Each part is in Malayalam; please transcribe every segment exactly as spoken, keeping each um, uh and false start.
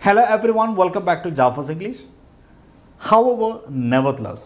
Hello everyone, welcome back to Java's English. However, nevertheless,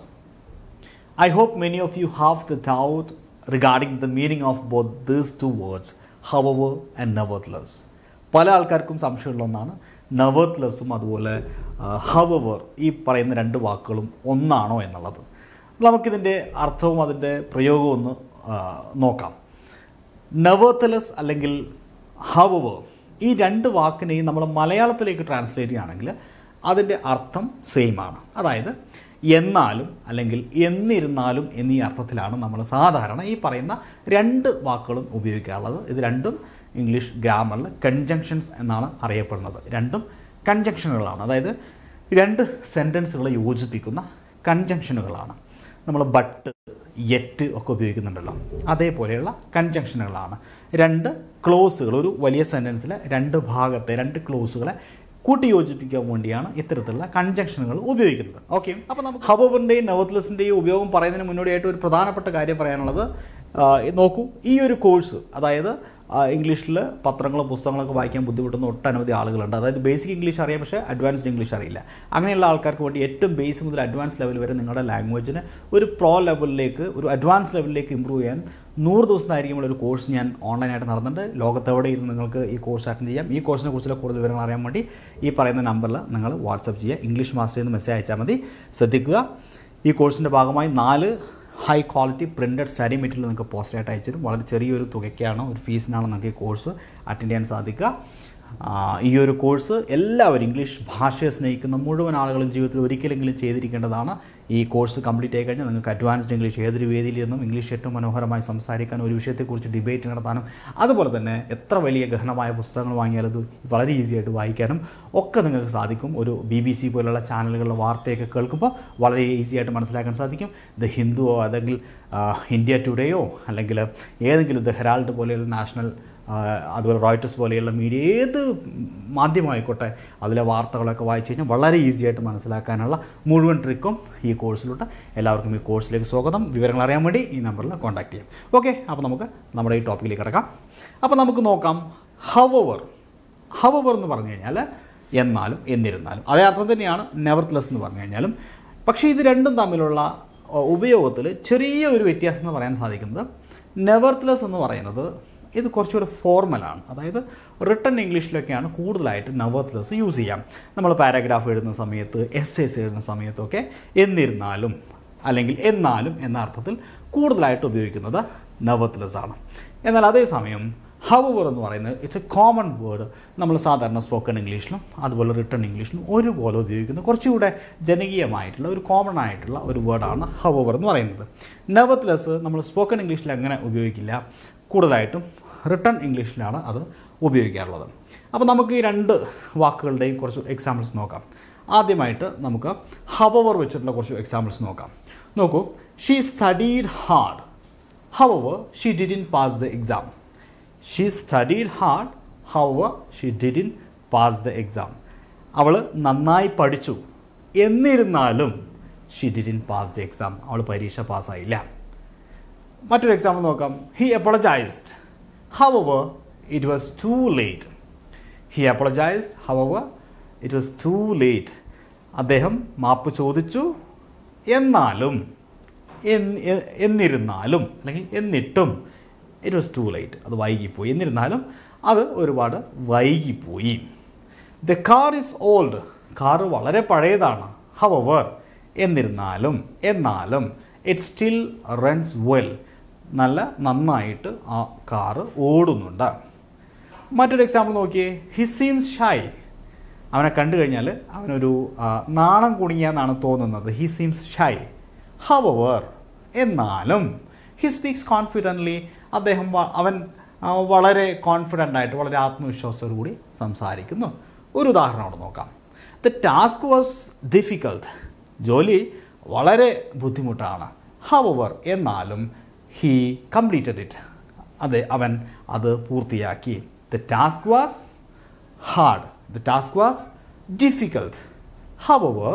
I hope many of you have the doubt regarding the meaning of both these two words, however and nevertheless. പല ആൾക്കാർക്കും സംശയമുള്ള ഒന്നാണ് neverthelessഉം അതുപോലെ however ഈ പറയുന്ന രണ്ട് വാക്കുകളും ഒന്നാണോ എന്നുള്ളത്. നമുക്കിതിൻ്റെ അർത്ഥവും അതിൻ്റെ പ്രയോഗവും ഒന്ന് നോക്കാം. nevertheless അല്ലെങ്കിൽ however ഈ രണ്ട് വാക്കിനെയും നമ്മൾ മലയാളത്തിലേക്ക് ട്രാൻസ്ലേറ്റ് ചെയ്യുകയാണെങ്കിൽ അതിൻ്റെ അർത്ഥം സെയിം ആണ്. അതായത് എന്നാലും അല്ലെങ്കിൽ എന്നിരുന്നാലും എന്നീ അർത്ഥത്തിലാണ് നമ്മൾ സാധാരണ ഈ പറയുന്ന രണ്ട് വാക്കുകളും ഉപയോഗിക്കാറുള്ളത്. ഇത് രണ്ടും ഇംഗ്ലീഷ് ഗ്രാമറിൽ കൺജങ്ഷൻസ് എന്നാണ് അറിയപ്പെടുന്നത്. രണ്ടും കൺജങ്ഷനുകളാണ്, അതായത് രണ്ട് സെൻറ്റൻസുകളെ യോജിപ്പിക്കുന്ന കൺജങ്ഷനുകളാണ്. നമ്മൾ ബട്ട് യെറ്റ് ഒക്കെ ഉപയോഗിക്കുന്നുണ്ടല്ലോ, അതേപോലെയുള്ള കൺജങ്ഷനുകളാണ്. രണ്ട് ക്ലോസുകൾ, ഒരു വലിയ സെൻറ്റൻസിലെ രണ്ട് ഭാഗത്തെ രണ്ട് ക്ലോസുകളെ കൂട്ടി യോജിപ്പിക്കാൻ വേണ്ടിയാണ് ഇത്തരത്തിലുള്ള കൺജങ്ഷനുകൾ ഉപയോഗിക്കുന്നത്. ഓക്കെ, അപ്പോൾ നമുക്ക് ഹവറിൻ്റെയും നെവർത്ത്ലെസ്സിൻ്റെയും ഉപയോഗം പറയുന്നതിന് മുന്നോടിയായിട്ട് ഒരു പ്രധാനപ്പെട്ട കാര്യം പറയാനുള്ളത്, നോക്കൂ, ഈ ഒരു കോഴ്സ്, അതായത് ഇംഗ്ലീഷിൽ പത്രങ്ങളും പുസ്തകങ്ങളൊക്കെ വായിക്കാൻ ബുദ്ധിമുട്ടുന്ന ഒട്ടനവധി ആളുകളുണ്ട്. അതായത് ബേസിക് ഇംഗ്ലീഷ് അറിയാം, പക്ഷേ അഡ്വാൻസ്ഡ് ഇംഗ്ലീഷ് അറിയില്ല. അങ്ങനെയുള്ള ആൾക്കാർക്ക് വേണ്ടി ഏറ്റവും ബേസ് മുതൽ അഡ്വാൻസ് ലെവൽ വരെ നിങ്ങളുടെ ലാംഗ്വേജിന് ഒരു പ്രോ ലെവലിലേക്ക്, ഒരു അഡ്വാൻസ് ലെവലിലേക്ക് ഇമ്പ്രൂവ് ചെയ്യാൻ നൂറ് ദിവസത്തായിരിക്കുമ്പോൾ ഒരു കോഴ്സ് ഞാൻ ഓൺലൈനായിട്ട് നടന്നിട്ടുണ്ട്. ലോകത്തെവിടെ ഇരുന്ന് നിങ്ങൾക്ക് ഈ കോഴ്സ് അറ്റൻഡ് ചെയ്യാം. ഈ കോഴ്സിനെ കുറിച്ചുള്ള കൂടുതൽ വിവരങ്ങൾ അറിയാൻ വേണ്ടി ഈ പറയുന്ന നമ്പറിൽ നിങ്ങൾ വാട്സപ്പ് ചെയ്യുക, ഇംഗ്ലീഷ് മാസ്റ്റർ എന്ന് മെസ്സേജ് അയച്ചാൽ മതി. ശ്രദ്ധിക്കുക, ഈ കോഴ്സിൻ്റെ ഭാഗമായി നാല് high quality printed study material നിങ്ങൾക്ക് പോസ്റ്റായിട്ട് അയച്ചു തരും. വളരെ ചെറിയൊരു തുകയ്ക്കാണ്, ഒരു ഫീസിനാണ് നിങ്ങൾക്ക് ഈ കോഴ്സ് അറ്റൻഡ് ചെയ്യാൻ സാധിക്കുക. ഈ ഒരു കോഴ്സ് എല്ലാവരും ഇംഗ്ലീഷ് ഭാഷയെ സ്നേഹിക്കുന്ന മുഴുവൻ ആളുകളും ജീവിതത്തിൽ ഒരിക്കലെങ്കിലും ചെയ്തിരിക്കേണ്ടതാണ്. ഈ കോഴ്സ് കംപ്ലീറ്റ് ആയി കഴിഞ്ഞാൽ നിങ്ങൾക്ക് അഡ്വാൻസ്ഡ് ഇംഗ്ലീഷ് ഏതൊരു വേദിയിൽ നിന്നും ഇംഗ്ലീഷ് ഏറ്റവും മനോഹരമായി സംസാരിക്കാനും ഒരു വിഷയത്തെക്കുറിച്ച് ഡിബേറ്റ് നടത്താനും അതുപോലെ തന്നെ എത്ര വലിയ ഗഹനമായ പുസ്തകങ്ങൾ വാങ്ങിയാലും അത് വളരെ ഈസി ആയിട്ട് വായിക്കാനും ഒക്കെ നിങ്ങൾക്ക് സാധിക്കും. ഒരു ബി ബി സി പോലുള്ള ചാനലുകളിലെ വാർത്തയൊക്കെ കേൾക്കുമ്പോൾ വളരെ ഈസി ആയിട്ട് മനസ്സിലാക്കാൻ സാധിക്കും. ദ ഹിന്ദുവോ അല്ലെങ്കിൽ ഇന്ത്യ ടുഡേയോ അല്ലെങ്കിൽ ഏതെങ്കിലും ദ ഹെറാൾഡ് പോലെയുള്ള നാഷണൽ, അതുപോലെ റോയിട്ടേഴ്സ് പോലെയുള്ള മീഡിയ, ഏത് മാധ്യമമായിക്കോട്ടെ, അതിലെ വാർത്തകളൊക്കെ വായിച്ചു കഴിഞ്ഞാൽ വളരെ ഈസി ആയിട്ട് മനസ്സിലാക്കാനുള്ള മുഴുവൻ ട്രിക്കും ഈ കോഴ്സിലുണ്ട്. എല്ലാവർക്കും ഈ കോഴ്സിലേക്ക് സ്വാഗതം. വിവരങ്ങൾ അറിയാൻ വേണ്ടി ഈ നമ്പറിൽ കോൺടാക്ട് ചെയ്യാം. ഓക്കെ, അപ്പോൾ നമുക്ക് നമ്മുടെ ഈ ടോപ്പിക്കിലേക്ക് കിടക്കാം. അപ്പോൾ നമുക്ക് നോക്കാം, ഹവവർ. ഹവവർ എന്ന് പറഞ്ഞു കഴിഞ്ഞാൽ എന്നാലും എന്നിരുന്നാലും, അതേ അർത്ഥം തന്നെയാണ് നെവർത്ത്ലെസ് എന്ന് പറഞ്ഞു കഴിഞ്ഞാലും. പക്ഷേ ഇത് രണ്ടും തമ്മിലുള്ള ഉപയോഗത്തിൽ ചെറിയ ഒരു വ്യത്യാസം എന്ന് പറയാൻ സാധിക്കുന്നത്, നെവർത്ത്ലെസ് എന്ന് പറയുന്നത് ഇത് കുറച്ചുകൂടി ഫോർമലാണ്. അതായത് റിട്ടൺ ഇംഗ്ലീഷിലൊക്കെയാണ് കൂടുതലായിട്ട് നെവർത്ത്ലെസ് യൂസ് ചെയ്യാം. നമ്മൾ പാരഗ്രാഫ് എഴുതുന്ന സമയത്ത്, എസ്സേസ് എഴുതുന്ന സമയത്തൊക്കെ എന്നിരുന്നാലും അല്ലെങ്കിൽ എന്നാലും എന്ന അർത്ഥത്തിൽ കൂടുതലായിട്ട് ഉപയോഗിക്കുന്നത് നെവർത്ത്ലെസ് ആണ്. എന്നാൽ അതേസമയം ഹവവർ എന്ന് പറയുന്നത് ഇറ്റ്സ് എ കോമൺ വേർഡ്. നമ്മൾ സാധാരണ സ്പോക്കൺ ഇംഗ്ലീഷിലും അതുപോലെ റിട്ടൺ ഇംഗ്ലീഷിലും ഒരുപോലെ ഉപയോഗിക്കുന്ന കുറച്ചുകൂടെ ജനകീയമായിട്ടുള്ള ഒരു കോമൺ ആയിട്ടുള്ള ഒരു വേർഡാണ് ഹവവർ എന്ന് പറയുന്നത്. നെവർത്ത്ലെസ് നമ്മൾ സ്പോക്കൺ ഇംഗ്ലീഷിൽ അങ്ങനെ ഉപയോഗിക്കില്ല, കൂടുതലായിട്ടും റിട്ടൺ ഇംഗ്ലീഷിലാണ് അത് ഉപയോഗിക്കാറുള്ളത്. അപ്പോൾ നമുക്ക് ഈ രണ്ട് വാക്കുകളുടെയും കുറച്ച് എക്സാമ്പിൾസ് നോക്കാം. ആദ്യമായിട്ട് നമുക്ക് ഹവവർ വെച്ചിട്ടുള്ള കുറച്ച് എക്സാമ്പിൾസ് നോക്കാം. നോക്കൂ, she studied hard, however she didn't pass the exam. She studied hard, however she didn't pass the exam. അവൾ നന്നായി പഠിച്ചു, എന്നിരുന്നാലും she didn't pass the exam, അവൾ പരീക്ഷ പാസ്സായില്ല. മറ്റൊരു എക്സാമ്പിൾ നോക്കാം. He apologised, however it was too late. He apologised, however it was too late. അദ്ദേഹം മാപ്പ് ചോദിച്ചു, എന്നാലും എന്നിരുന്നാലും അല്ലെങ്കിൽ എന്നിട്ടും ഇറ്റ് വാസ് ടു ലേറ്റ്, അത് വൈകിപ്പോയി. എന്നിരുന്നാലും അത് ഒരുപാട് വൈകിപ്പോയി. The car is old, car വളരെ പഴയതാണ്. ഹവവർ എന്നിരുന്നാലും എന്നാലും ഇറ്റ് സ്റ്റിൽ റൺസ് വെൽ, നല്ല നന്നായിട്ട് ആ കാറ് ഓടുന്നുണ്ട്. മറ്റൊരു എക്സാമ്പിൾ നോക്കിയേ. ഹി സീംസ് ഷൈ, അവനെ കണ്ടു കഴിഞ്ഞാൽ അവനൊരു നാണം കുടുങ്ങിയെന്നാണ് തോന്നുന്നത്. ഹി സീംസ് ഷൈ, ഹവവർ എന്നാലും ഹി സ്പീക്സ് കോൺഫിഡൻ്റ്ലി, അദ്ദേഹം അവൻ വളരെ കോൺഫിഡൻ്റ് ആയിട്ട് വളരെ ആത്മവിശ്വാസത്തോടു കൂടി സംസാരിക്കുന്നു. ഒരു ഉദാഹരണം അവിടെ നോക്കാം. ദ ടാസ്ക് വാസ് ഡിഫിക്കൽട്ട്, ജോലി വളരെ ബുദ്ധിമുട്ടാണ്. ഹവവർ എന്നാലും ഹി കംപ്ലീറ്റഡ് ഇറ്റ്, അതെ അവൻ അത് പൂർത്തിയാക്കി. The task was hard, the task was difficult, however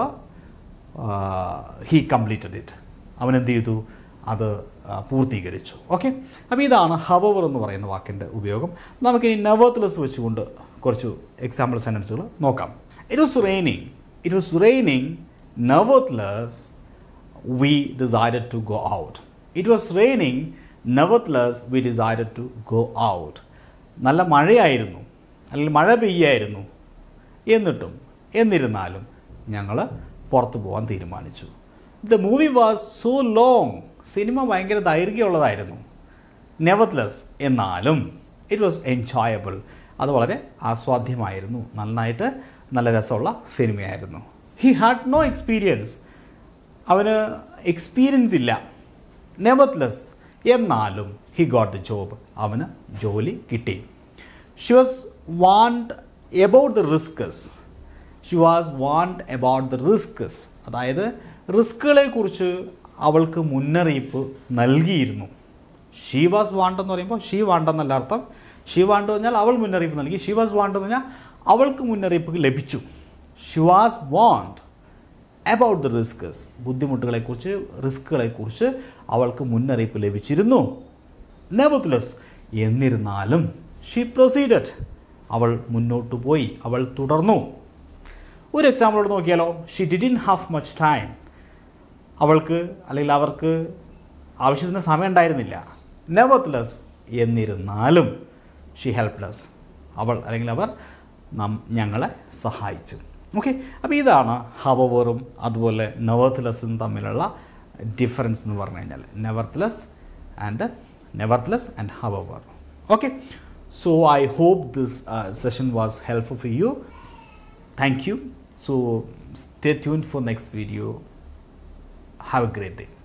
he completed it, അവൻ എന്ത് ചെയ്തു, അത് പൂർത്തീകരിച്ചു. ഓക്കെ, അപ്പോൾ ഇതാണ് ഹവവർ എന്ന് പറയുന്ന വാക്കിൻ്റെ ഉപയോഗം. നമുക്കിനി നെവർത്ത്ലെസ് വെച്ചുകൊണ്ട് കുറച്ച് എക്സാമ്പിൾ സെൻറ്റൻസുകൾ നോക്കാം. It was raining. It was raining. Nevertheless, we decided to go out. It was raining. Nevertheless, we decided to go out. നല്ല മഴയായിരുന്നു, അല്ലെങ്കിൽ മഴ പെയ്യായിരുന്നു. എന്നിട്ടും എന്നിരുന്നാലും ഞങ്ങൾ പുറത്തു പോകാൻ തീരുമാനിച്ചു. The movie was so long. സിനിമ ഭയങ്കര ദൈർഘ്യമുള്ളതായിരുന്നു. നെവർട്ട്ലെസ് എന്നാലും ഇറ്റ് വാസ് എൻജോയബിൾ. അത് വളരെ ആസ്വാദ്യമായിരുന്നു. നന്നായിട്ട് നല്ല രസമുള്ള സിനിമയായിരുന്നു. He had no experience. അവന് എക്സ്പീരിയൻസ് ഇല്ല. നെവർട്ട്ലെസ് എന്നാലും ഹി ഗോട്ട് ദ ജോബ്. അവന് ജോലി കിട്ടി. She was warned about the risks. She was warned about the risks. അതായത് റിസ്കുകളെ കുറിച്ച് അവൾക്ക് മുന്നറിയിപ്പ് നൽകിയിരുന്നു. ഷീ വാസ് വാണ്ട് എന്ന് പറയുമ്പോൾ ഷീ വാണ്ടെന്നല്ല അർത്ഥം. ഷീ വാണ്ട് പറഞ്ഞാൽ അവൾ മുന്നറിയിപ്പ് നൽകി. ഷീ വാസ് വാണ്ട് എന്ന് പറഞ്ഞാൽ അവൾക്ക് മുന്നറിയിപ്പ് ലഭിച്ചു. She was warned about the risks. ബുദ്ധിമുട്ടുകളെക്കുറിച്ച്, റിസ്കുകളെക്കുറിച്ച് അവൾക്ക് മുന്നറിയിപ്പ് ലഭിച്ചിരുന്നു. നെവർട്ട്ലെസ് എന്നിരുന്നാലും ഷീ പ്രൊസീഡഡ്. അവൾ മുന്നോട്ട് പോയി, അവൾ തുടർന്നു. ഒരു എക്സാമ്പിളോട് നോക്കിയാലോ. She didn't have much time. അവൾക്ക് അല്ലെങ്കിൽ അവർക്ക് ആവശ്യത്തിന് സമയം ഉണ്ടായിരുന്നില്ല. നെവർട്ട്ലെസ് എന്നിരുന്നാലും ഷീ ഹെൽപ്ഡ് us. അവൾ അല്ലെങ്കിൽ അവർ നം ഞങ്ങളെ സഹായിച്ചു. ഓക്കെ, അപ്പോൾ ഇതാണ് ഹവവറും അതുപോലെ നെവർട്ട്ലെസ്സും തമ്മിലുള്ള ഡിഫറൻസ് എന്ന് പറഞ്ഞു കഴിഞ്ഞാൽ. Nevertheless and nevertheless and however. Okay, so I hope this session was helpful for you. Thank you. So stay tuned for next video. Have a great day.